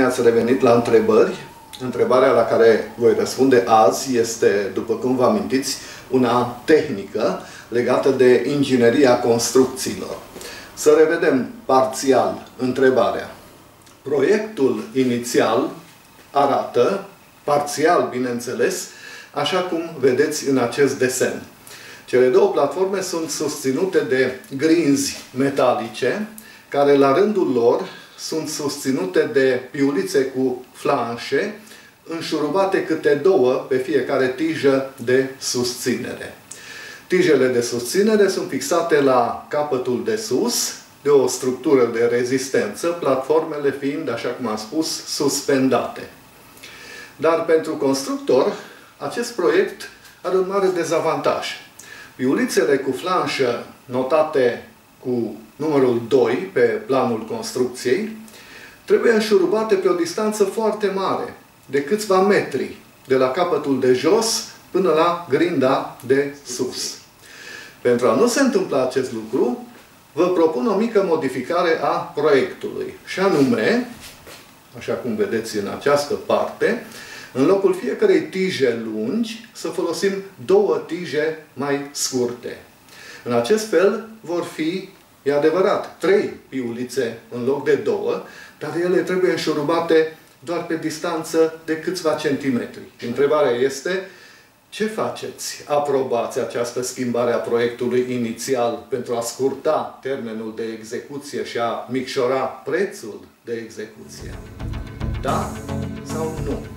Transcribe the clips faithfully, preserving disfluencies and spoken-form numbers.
ați revenit la întrebări. Întrebarea la care voi răspunde azi este, după cum vă amintiți, una tehnică legată de ingineria construcțiilor. Să revedem parțial întrebarea. Proiectul inițial arată, parțial bineînțeles, așa cum vedeți în acest desen. Cele două platforme sunt susținute de grinzi metalice, care la rândul lor sunt susținute de piulițe cu flanșe, înșurubate câte două pe fiecare tijă de susținere. Tijele de susținere sunt fixate la capătul de sus de o structură de rezistență, platformele fiind, așa cum am spus, suspendate. Dar pentru constructor, acest proiect are un mare dezavantaj. Piulițele cu flanșă notate cu numărul doi pe planul construcției trebuie înșurubate pe o distanță foarte mare, de câțiva metri, de la capătul de jos până la grinda de sus. Pentru a nu se întâmpla acest lucru, vă propun o mică modificare a proiectului. Și anume, așa cum vedeți în această parte, în locul fiecarei tije lungi, să folosim două tije mai scurte. În acest fel vor fi, e adevărat, trei piulițe în loc de două, dar ele trebuie înșurubate doar pe distanță de câțiva centimetri. Și întrebarea este, ce faceți? Aprobați această schimbare a proiectului inițial pentru a scurta termenul de execuție și a micșora prețul de execuție? Da sau nu?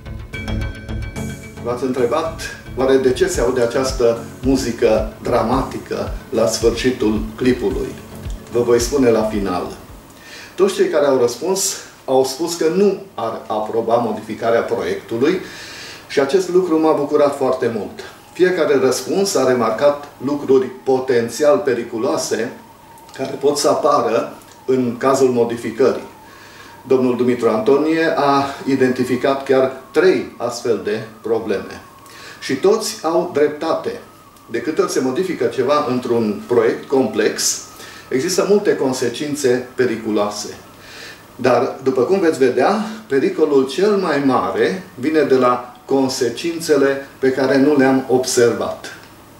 V-ați întrebat oare de ce se aude această muzică dramatică la sfârșitul clipului? Vă voi spune la final. Toți cei care au răspuns au spus că nu ar aproba modificarea proiectului și acest lucru m-a bucurat foarte mult. Fiecare răspuns a remarcat lucruri potențial periculoase care pot să apară în cazul modificării. Domnul Dumitru Antonie a identificat chiar trei astfel de probleme. Și toți au dreptate. De câte ori se modifică ceva într-un proiect complex, există multe consecințe periculoase. Dar, după cum veți vedea, pericolul cel mai mare vine de la consecințele pe care nu le-am observat.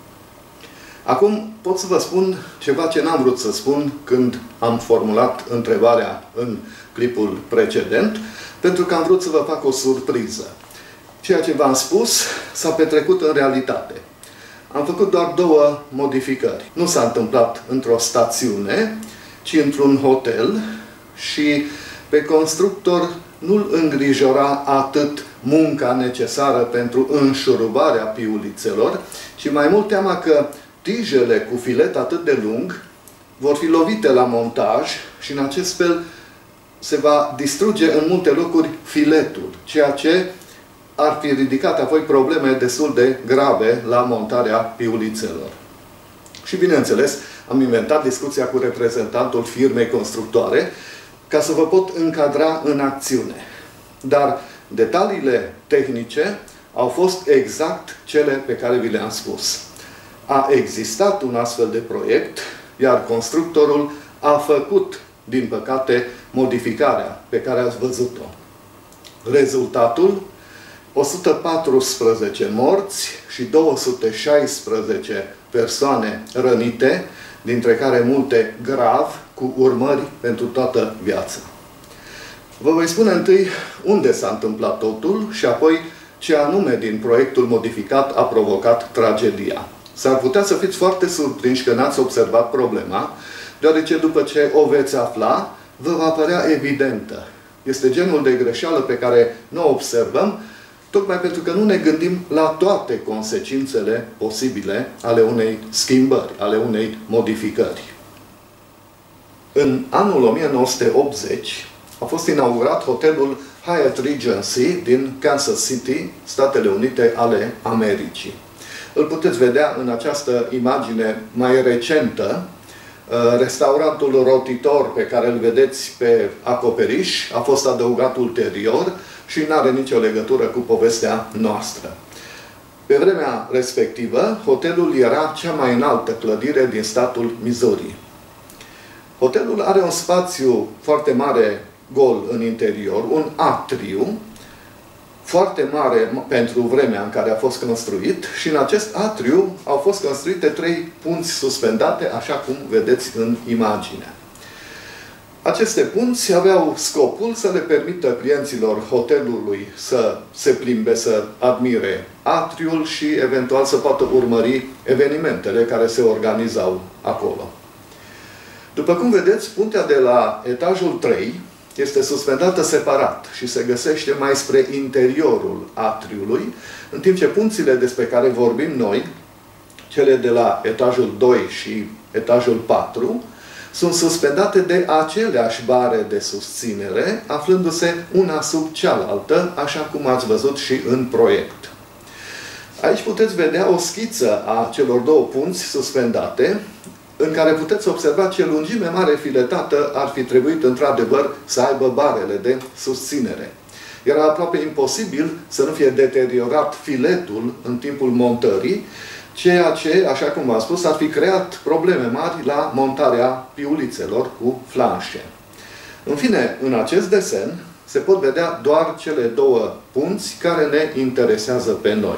Acum pot să vă spun ceva ce n-am vrut să spun când am formulat întrebarea în clipul precedent, pentru că am vrut să vă fac o surpriză. Ceea ce v-am spus s-a petrecut în realitate. Am făcut doar două modificări. Nu s-a întâmplat într-o stațiune, ci într-un hotel și pe constructor nu-l îngrijora atât munca necesară pentru înșurubarea piulițelor, ci mai mult teama că tijele cu filet atât de lung vor fi lovite la montaj și în acest fel se va distruge în multe locuri filetul, ceea ce ar fi ridicat apoi probleme destul de grave la montarea piulițelor. Și bineînțeles, am inventat discuția cu reprezentantul firmei constructoare ca să vă pot încadra în acțiune. Dar detaliile tehnice au fost exact cele pe care vi le-am spus. A existat un astfel de proiect, iar constructorul a făcut, din păcate, modificarea pe care ați văzut-o. Rezultatul? o sută paisprezece morți și două sute șaisprezece persoane rănite, dintre care multe grav, cu urmări pentru toată viața. Vă voi spune întâi unde s-a întâmplat totul și apoi ce anume din proiectul modificat a provocat tragedia. S-ar putea să fiți foarte surprinși că n-ați observat problema, deoarece după ce o veți afla, vă va părea evidentă. Este genul de greșeală pe care nu o observăm, tocmai pentru că nu ne gândim la toate consecințele posibile ale unei schimbări, ale unei modificări. În anul o mie nouă sute optzeci a fost inaugurat hotelul Hyatt Regency din Kansas City, Statele Unite ale Americii. Îl puteți vedea în această imagine mai recentă. Restaurantul rotitor pe care îl vedeți pe acoperiș a fost adăugat ulterior și nu are nicio legătură cu povestea noastră. Pe vremea respectivă, hotelul era cea mai înaltă clădire din statul Missouri. Hotelul are un spațiu foarte mare gol în interior, un atriu, foarte mare pentru vremea în care a fost construit, și în acest atriu au fost construite trei punți suspendate, așa cum vedeți în imagine. Aceste punți aveau scopul să le permită clienților hotelului să se plimbe, să admire atriul și eventual să poată urmări evenimentele care se organizau acolo. După cum vedeți, puntea de la etajul trei este suspendată separat și se găsește mai spre interiorul atriului, în timp ce punțile despre care vorbim noi, cele de la etajul doi și etajul patru, sunt suspendate de aceleași bare de susținere, aflându-se una sub cealaltă, așa cum ați văzut și în proiect. Aici puteți vedea o schiță a celor două punți suspendate, în care puteți observa ce lungime mare filetată ar fi trebuit într-adevăr să aibă barele de susținere. Era aproape imposibil să nu fie deteriorat filetul în timpul montării, ceea ce, așa cum am spus, ar fi creat probleme mari la montarea piulițelor cu flanșe. În fine, în acest desen se pot vedea doar cele două punți care ne interesează pe noi.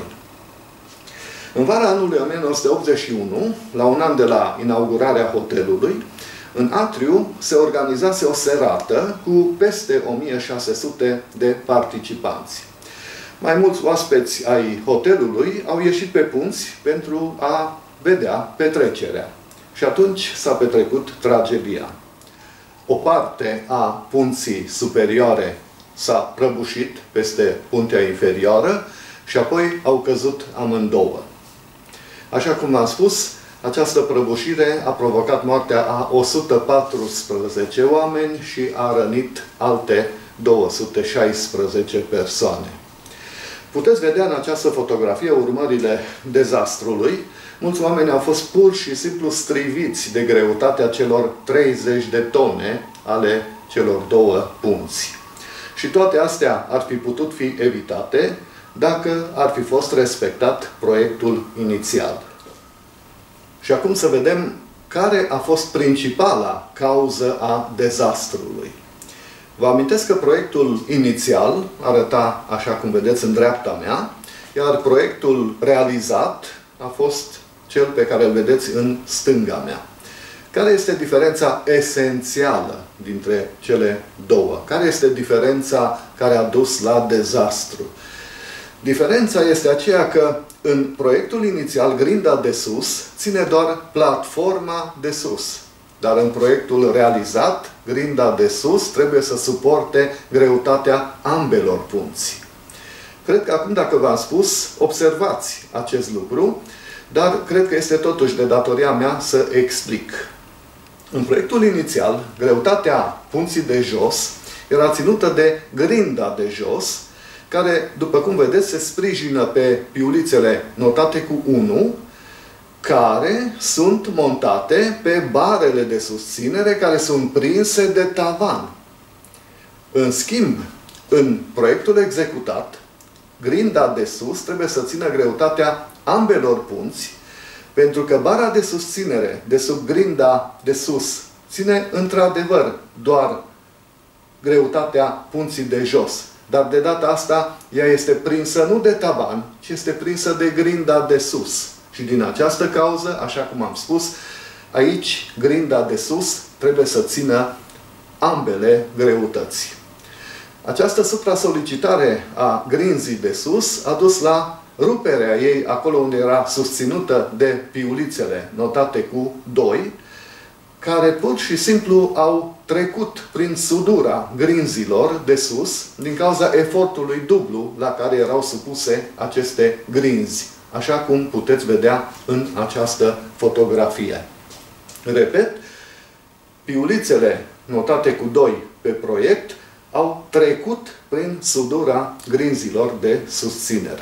În vara anului o mie nouă sute optzeci și unu, la un an de la inaugurarea hotelului, în atriu se organizase o serată cu peste o mie șase sute de participanți. Mai mulți oaspeți ai hotelului au ieșit pe punți pentru a vedea petrecerea. Și atunci s-a petrecut tragedia. O parte a punții superioare s-a prăbușit peste puntea inferioară și apoi au căzut amândouă. Așa cum am spus, această prăbușire a provocat moartea a o sută paisprezece oameni și a rănit alte două sute șaisprezece persoane. Puteți vedea în această fotografie urmările dezastrului. Mulți oameni au fost pur și simplu striviți de greutatea celor treizeci de tone ale celor două punți. Și toate astea ar fi putut fi evitate dacă ar fi fost respectat proiectul inițial. Și acum să vedem care a fost principala cauză a dezastrului. Vă amintesc că proiectul inițial arăta așa cum vedeți în dreapta mea, iar proiectul realizat a fost cel pe care îl vedeți în stânga mea. Care este diferența esențială dintre cele două? Care este diferența care a dus la dezastru? Diferența este aceea că în proiectul inițial, grinda de sus ține doar platforma de sus. Dar în proiectul realizat, grinda de sus trebuie să suporte greutatea ambelor punți. Cred că acum, dacă v-am spus, observați acest lucru, dar cred că este totuși de datoria mea să explic. În proiectul inițial, greutatea punții de jos era ținută de grinda de jos, care, după cum vedeți, se sprijină pe piulițele notate cu unu, care sunt montate pe barele de susținere care sunt prinse de tavan. În schimb, în proiectul executat, grinda de sus trebuie să țină greutatea ambelor punți, pentru că bara de susținere de sub grinda de sus ține într-adevăr doar greutatea punții de jos. Dar de data asta ea este prinsă nu de tavan, ci este prinsă de grinda de sus. Și din această cauză, așa cum am spus, aici grinda de sus trebuie să țină ambele greutăți. Această supra-solicitare a grinzii de sus a dus la ruperea ei acolo unde era susținută de piulițele notate cu doi, care pur și simplu au trecut prin sudura grinzilor de sus din cauza efortului dublu la care erau supuse aceste grinzi, așa cum puteți vedea în această fotografie. Repet, piulițele notate cu doi pe proiect au trecut prin sudura grinzilor de susținere.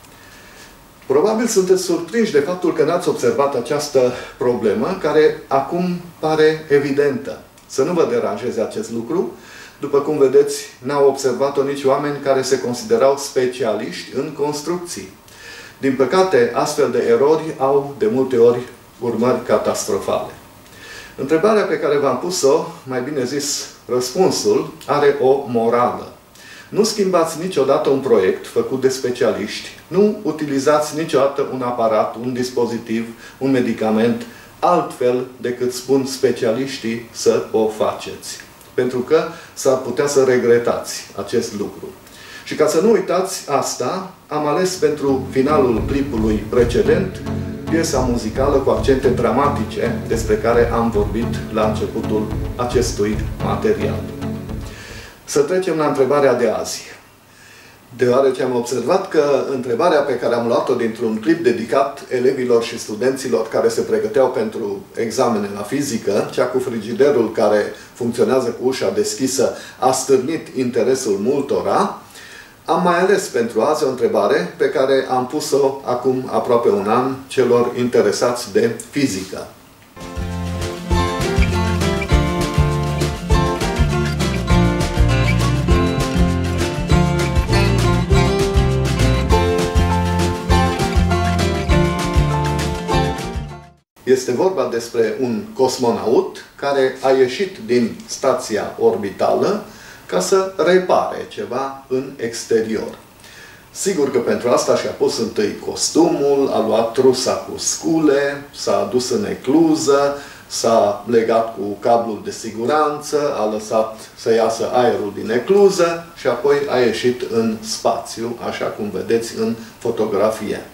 Probabil sunteți surprinși de faptul că n-ați observat această problemă, care acum pare evidentă. Să nu vă deranjeze acest lucru. După cum vedeți, n-au observat-o nici oameni care se considerau specialiști în construcții. Din păcate, astfel de erori au de multe ori urmări catastrofale. Întrebarea pe care v-am pus-o, mai bine zis răspunsul, are o morală. Nu schimbați niciodată un proiect făcut de specialiști, nu utilizați niciodată un aparat, un dispozitiv, un medicament, altfel decât spun specialiștii să o faceți. Pentru că s-ar putea să regretați acest lucru. Și ca să nu uitați asta, am ales pentru finalul clipului precedent piesa muzicală cu accente dramatice despre care am vorbit la începutul acestui material. Să trecem la întrebarea de azi. Deoarece am observat că întrebarea pe care am luat-o dintr-un clip dedicat elevilor și studenților care se pregăteau pentru examene la fizică, cea cu frigiderul care funcționează cu ușa deschisă, a stârnit interesul multora, am mai ales pentru azi o întrebare pe care am pus-o acum aproape un an celor interesați de fizică. Este vorba despre un cosmonaut care a ieșit din stația orbitală ca să repare ceva în exterior. Sigur că pentru asta și-a pus întâi costumul, a luat trusa cu scule, s-a adus în ecluză, s-a legat cu cablul de siguranță, a lăsat să iasă aerul din ecluză și apoi a ieșit în spațiu, așa cum vedeți în fotografie.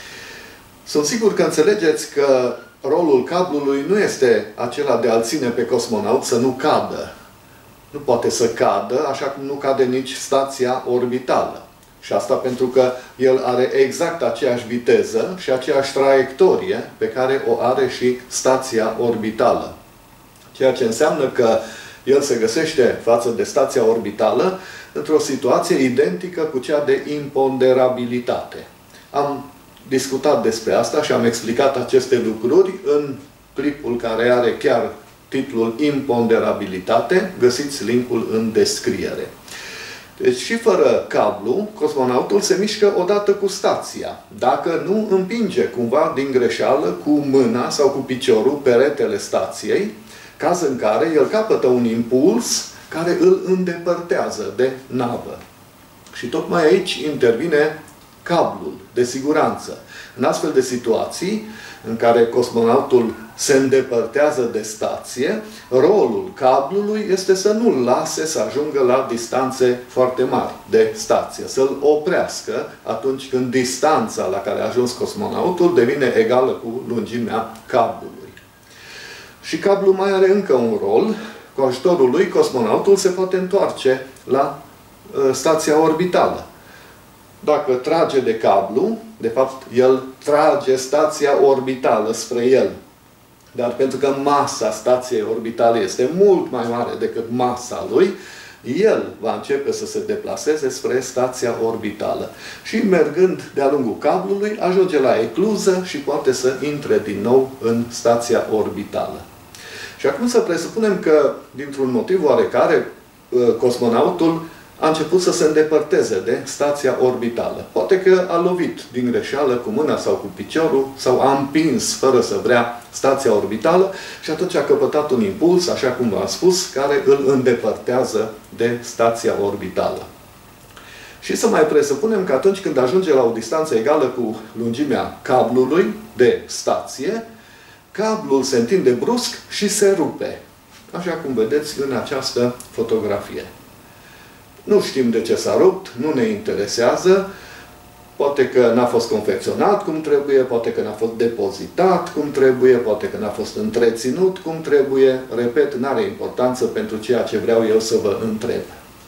Sunt sigur că înțelegeți că rolul cablului nu este acela de a-l ține pe cosmonaut să nu cadă. Nu poate să cadă, așa cum nu cade nici stația orbitală. Și asta pentru că el are exact aceeași viteză și aceeași traiectorie pe care o are și stația orbitală. Ceea ce înseamnă că el se găsește față de stația orbitală într-o situație identică cu cea de imponderabilitate. Am discutat despre asta și am explicat aceste lucruri în clipul care are chiar titlul Imponderabilitate. Găsiți linkul în descriere. Deci și fără cablu, cosmonautul se mișcă odată cu stația. Dacă nu împinge cumva din greșeală cu mâna sau cu piciorul peretele stației, caz în care el capătă un impuls care îl îndepărtează de navă. Și tocmai aici intervine cablul de siguranță. În astfel de situații, în care cosmonautul se îndepărtează de stație, rolul cablului este să nu-l lase să ajungă la distanțe foarte mari de stație, să-l oprească atunci când distanța la care a ajuns cosmonautul devine egală cu lungimea cablului. Și cablul mai are încă un rol. Cu ajutorul lui, cosmonautul se poate întoarce la uh, stația orbitală. Dacă trage de cablu, de fapt, el trage stația orbitală spre el. Dar pentru că masa stației orbitale este mult mai mare decât masa lui, el va începe să se deplaseze spre stația orbitală. Și mergând de-a lungul cablului, ajunge la ecluză și poate să intre din nou în stația orbitală. Și acum să presupunem că, dintr-un motiv oarecare, cosmonautul a început să se îndepărteze de stația orbitală. Poate că a lovit din greșeală cu mâna sau cu piciorul, sau a împins fără să vrea stația orbitală și atunci a căpătat un impuls, așa cum v-am spus, care îl îndepărtează de stația orbitală. Și să mai presupunem că atunci când ajunge la o distanță egală cu lungimea cablului de stație, cablul se întinde brusc și se rupe. Așa cum vedeți în această fotografie. Nu știm de ce s-a rupt, nu ne interesează. Poate că n-a fost confecționat cum trebuie, poate că n-a fost depozitat cum trebuie, poate că n-a fost întreținut cum trebuie. Repet, n-are importanță pentru ceea ce vreau eu să vă întreb.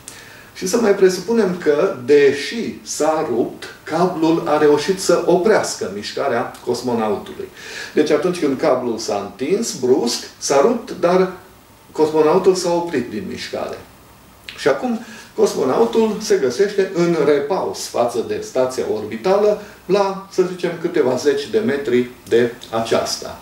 Și să mai presupunem că, deși s-a rupt, cablul a reușit să oprească mișcarea cosmonautului. Deci atunci când cablul s-a întins brusc, s-a rupt, dar cosmonautul s-a oprit din mișcare. Și acum cosmonautul se găsește în repaus față de stația orbitală la, să zicem, câteva zeci de metri de aceasta.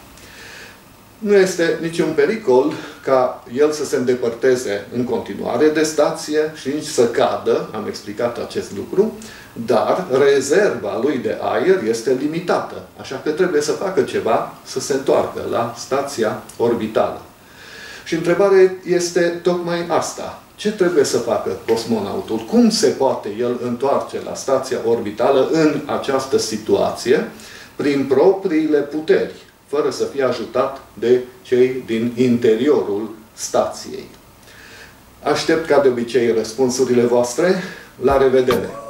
Nu este niciun pericol ca el să se îndepărteze în continuare de stație și nici să cadă, am explicat acest lucru, dar rezerva lui de aer este limitată, așa că trebuie să facă ceva să se întoarcă la stația orbitală. Și întrebarea este tocmai asta. Ce trebuie să facă cosmonautul? Cum se poate el întoarce la stația orbitală în această situație prin propriile puteri, fără să fie ajutat de cei din interiorul stației? Aștept ca de obicei răspunsurile voastre. La revedere!